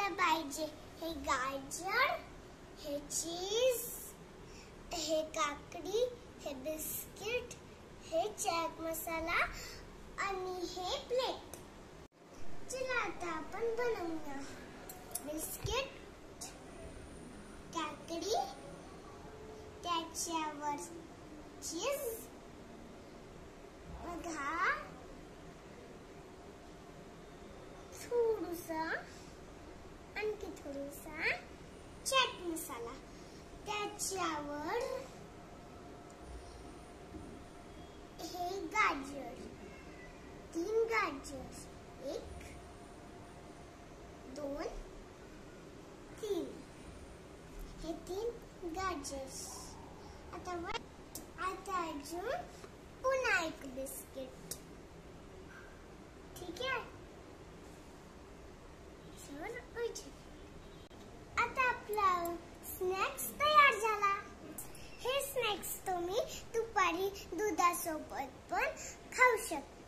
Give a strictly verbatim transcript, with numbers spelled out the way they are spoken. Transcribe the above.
घ्यायला पाहिजे हे गाजर, हे चीज, हे काकडी, हे बिस्किट, हे चाट मसाला आणि हे प्लेट. चला आता आपण बनवूया. बिस्किट, काकडी, त्याच्यावर चीज, बघा थोडासा आणखी थोडासा चाट मसाला, त्याच्यावर हे गाजर, तीन गाजर, एक दोन तीन, हे तीन गाजर. आता आता अजून पुन्हा एक बिस्किट. ठीक आहे. आता आपला स्नॅक्स तयार झाला. हे स्नॅक्स तुम्ही दुपारी दुधासोबत पण खाऊ शकता.